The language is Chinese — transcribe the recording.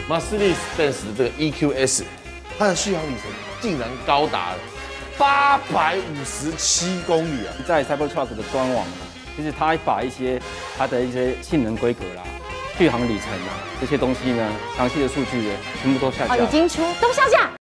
Mercedes-Benz 的这个 EQS， 它的续航里程竟然高达了857公里啊！ 在 Cybertruck 的官网，就是它把它的一些性能规格啦、续航里程啊这些东西呢，详细的数据呢，全部都下架。 已经都下架。